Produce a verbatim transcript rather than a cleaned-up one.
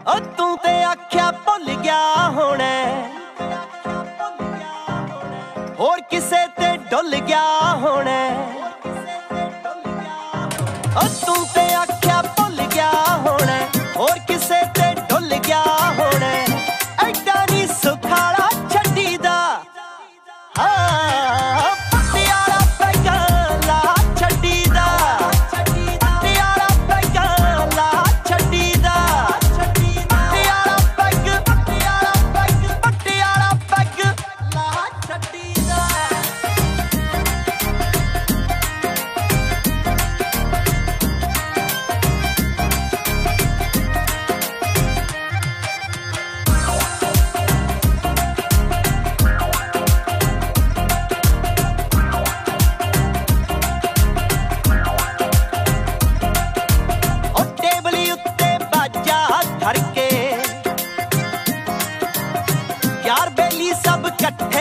ओ तू ते आख्या भुल गया होना, होर किसे ते डुल गया होना। ओ तू ते आख्या भुल गया होना, होर किसे ते डुल गया होना। ऐडा नी सुखाला छड्डी दा, हाँ पटियाला पैगा ला छड्डी दा, पटियाला पैगा ला छड्डी दा, Patiala peg Patiala peg Patiala peg ला छड्डी दा। धर के यार बेली सब कट्ठे